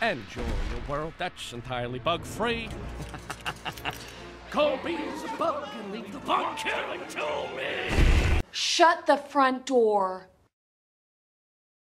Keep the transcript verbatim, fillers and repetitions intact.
Enjoy a world that's entirely bug-free. Kobe's a bug and leave the bug killing to me. Shut the front door.